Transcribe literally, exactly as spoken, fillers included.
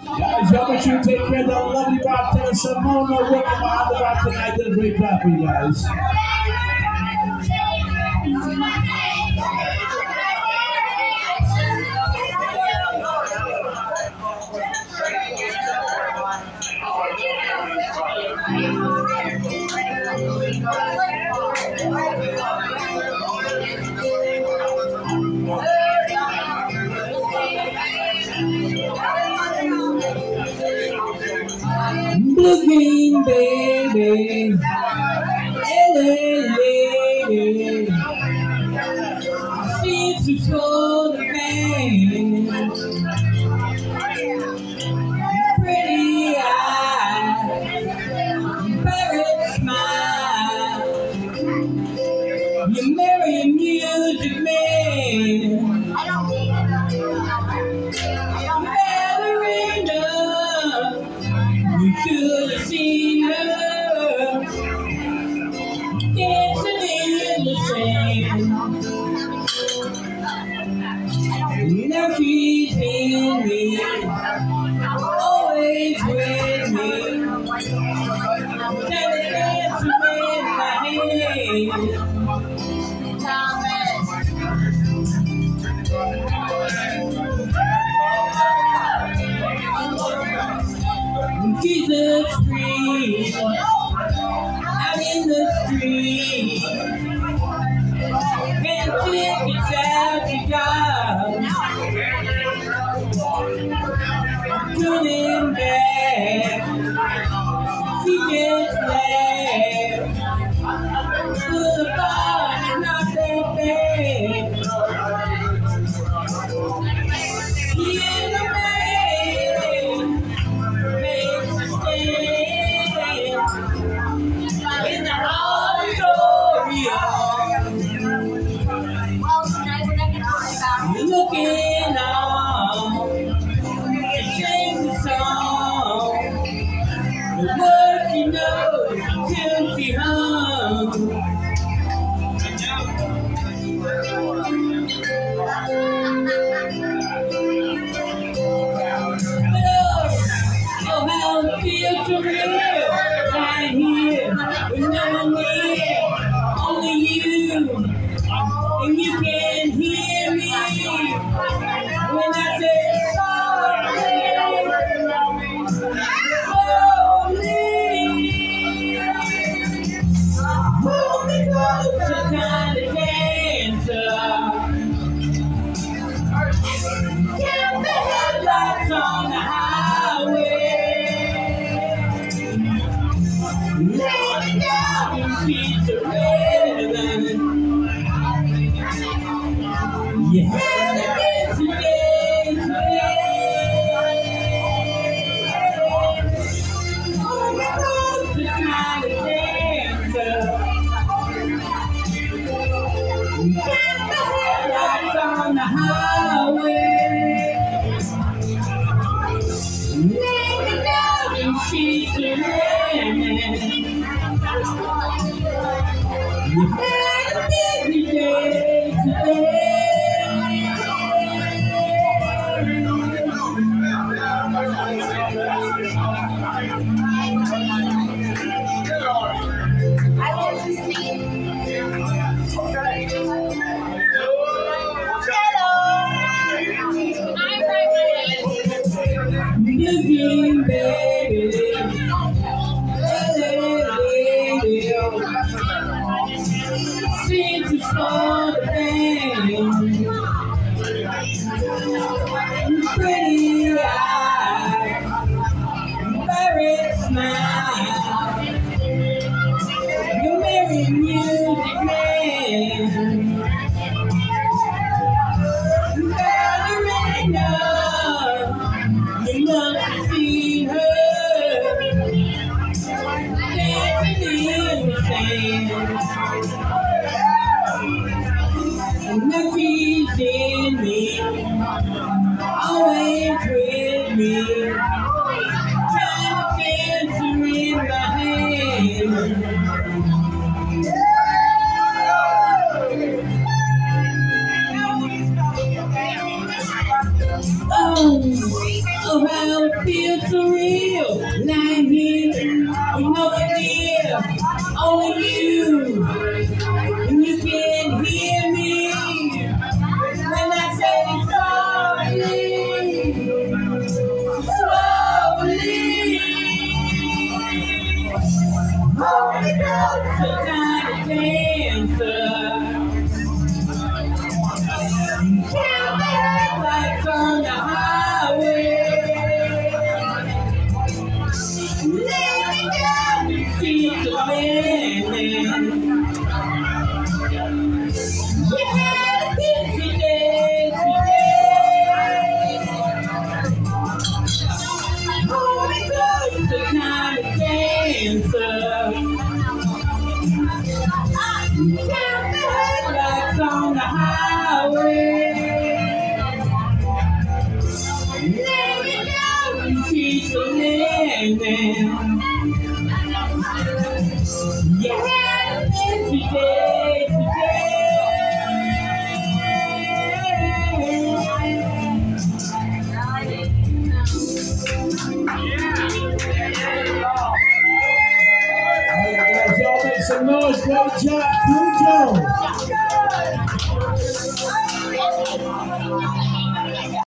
Guys, y'all make sure you take care of that lovely bartender Simona working behind the bar tonight. Did a great job for you guys. Looking, baby, lady, seems to slow the pain. Pretty eyes, parrot smile. You marry a music man. Ballerina, you should have seen her dancing in the sand. Now she's in me, always with me. Tell dancing in my hand. Jesus free, I'm in the street, can't take it out to God, turning back, she gets laughed, to the bar, not that bad, yeah, the man makes a stand in the auditorium. You're looking on, you sing the song, the words you know till she hung. Oh, how it feels to real, lying here with no one near, only you, and you can hear me when I say sorry. Holy, hold me closer, kind of cancer. Keep the headlights on the highway. Lay me down in peace of heaven. You had a good today, today. Oh, my God, the kind of dancer. Keep the headlights on the highway. Lay me down in peace of heaven. You had a busy day today. I want to see looking, baby, lady, seems to slow the pain. Pretty eyes, parrot smile. You marry a music man. Ballerina, you must have seen her dancing in the sand. And now she's in me, always with me, trying to dance her in my hand. Oh, oh, how it feels for real. Lying here with no one near, only you, and you can hear me when I say softly, slowly. Holy Ghost, the kind of dancer. Count the headlights on the highway. Let me go, keep the landing. You had a busy day today. Holy Ghost, the kind of dancer. Count the headlights on the highway. Let me go, keep the landing. You had a busy day today. Alright, guys, y'all make some noise. Great job, Cujo.